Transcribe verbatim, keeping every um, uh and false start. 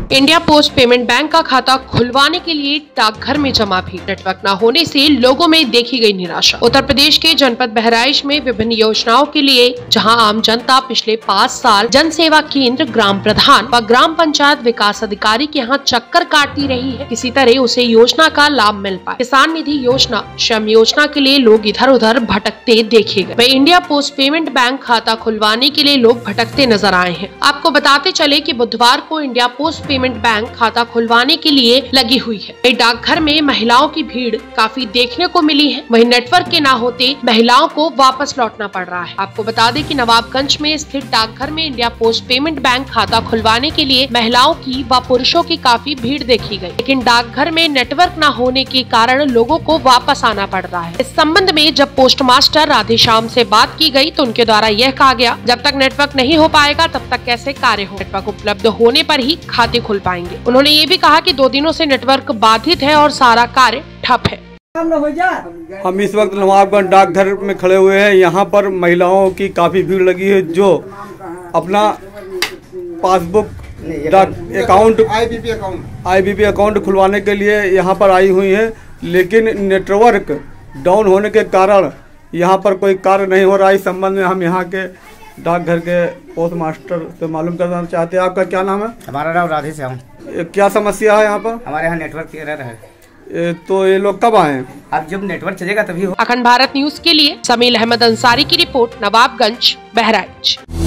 India post payment bank का खाता खुलवाने के लिए डाकघर में जमा भीड़। नेटवर्क न होने से लोगों में देखी गई निराशा। उत्तर प्रदेश के जनपद बहराइच में विभिन्न योजनाओं के लिए जहां आम जनता पिछले पाँच साल जन सेवा केंद्र, ग्राम प्रधान व ग्राम पंचायत विकास अधिकारी के यहाँ चक्कर काटती रही है, किसी तरह उसे योजना का लाभ मिल पाए। किसान निधि योजना, श्रम योजना के लिए लोग इधर उधर भटकते देखे गए। वही इंडिया पोस्ट पेमेंट बैंक खाता खुलवाने के लिए लोग भटकते नजर आए हैं। आपको बताते चले कि बुधवार को इंडिया पोस्ट पेमेंट बैंक खाता खुलवाने के लिए लगी हुई है। डाकघर में महिलाओं की भीड़ काफी देखने को मिली है। वहीं नेटवर्क के न होते महिलाओं को वापस लौटना पड़ रहा है। आपको बता दें कि नवाबगंज में स्थित डाकघर में इंडिया पोस्ट पेमेंट बैंक खाता खुलवाने के लिए महिलाओं की व पुरुषों की काफी भीड़ देखी गई, लेकिन डाकघर में नेटवर्क न होने के कारण लोगों को वापस आना पड़ रहा है। इस संबंध में जब पोस्ट मास्टर राधेश्याम से बात की गई तो उनके द्वारा यह कहा गया, जब तक नेटवर्क नहीं हो पाएगा तब तक कैसे कार्य हो। नेटवर्क उपलब्ध होने पर ही खाते खुल पाएंगे। उन्होंने ये भी कहा कि दो दिनों से नेटवर्क बाधित है और सारा कार्य ठप है। हम इस वक्त नवाबगंज डाकघर में खड़े हुए हैं। यहाँ पर महिलाओं की काफी भीड़ लगी है जो अपना passbook account IBP account IBP account खुलवाने के लिए यहाँ पर आई हुई है, लेकिन नेटवर्क डाउन होने के कारण यहाँ पर कोई कार्य नहीं हो रहा है। इस संबंध में हम यहाँ के डाकघर के पोस्ट मास्टर से मालूम करना चाहते हैं। आपका क्या नाम है? हमारा नाम राधेश्याम। क्या समस्या है यहाँ पर? हमारे यहाँ नेटवर्क एरर है। ए, तो ये लोग कब आए? अब जब नेटवर्क चलेगा तभी हो। अखंड भारत न्यूज के लिए समील अहमद अंसारी की रिपोर्ट, नवाबगंज, बहराइच।